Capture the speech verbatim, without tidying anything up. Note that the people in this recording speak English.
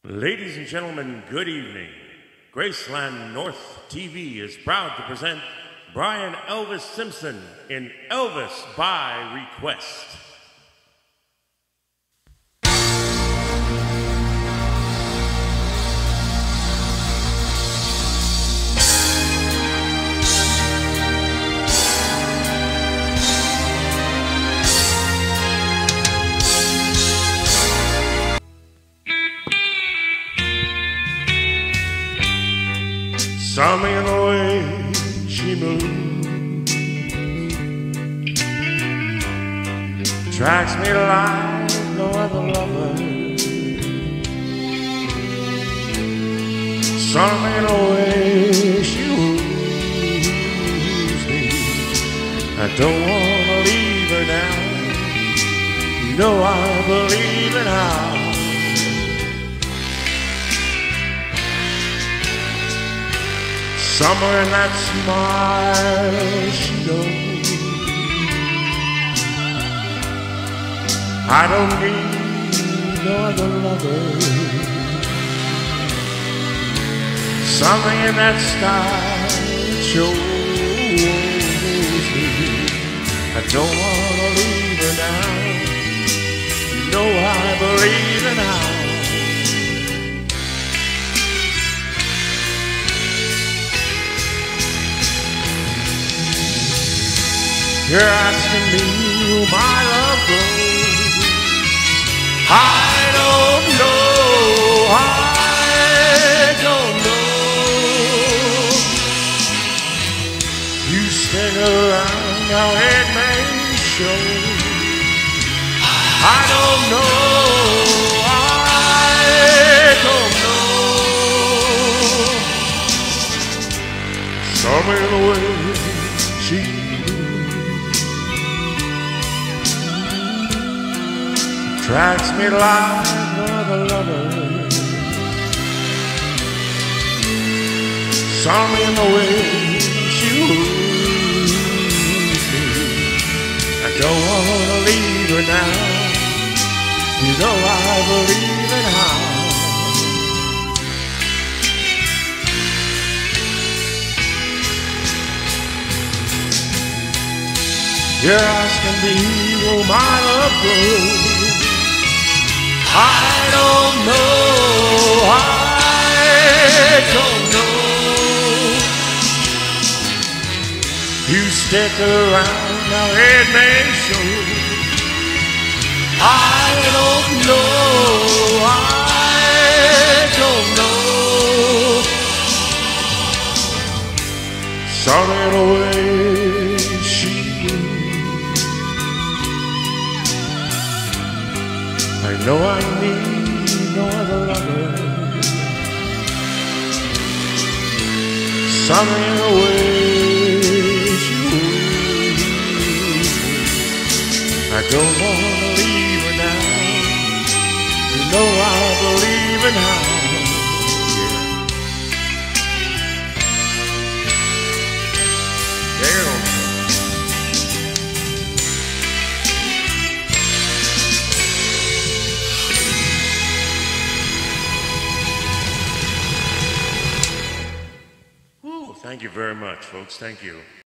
Ladies and gentlemen, good evening. Graceland North T V is proud to present Brian Elvis Simpson in Elvis by Request. Saw me in the way she moved, attracts me like no other lover. Saw me in the way she woos me. I don't wanna leave her now. You know I believe in her. Somewhere in that smile she knows I don't need no other lover. Something in that style shows me I don't wanna leave her now. You know I believe in her. You're asking me who my love goes. I don't know, I don't know. You stick around, now it may show. I don't know, I don't know. Some in the way she attracts me like no other lover. Saw me in the way she woos me. I don't wanna leave her now. You know I believe in her. You're asking me where my love goes. I don't know, I don't know. You stick around, now it may show. I don't know, I don't know. Something the way she moves, I know I need no other lover. Something in the way she moves, I don't wanna leave her now. You know I believe in her. Yeah. There you go. Thank you very much, folks. Thank you.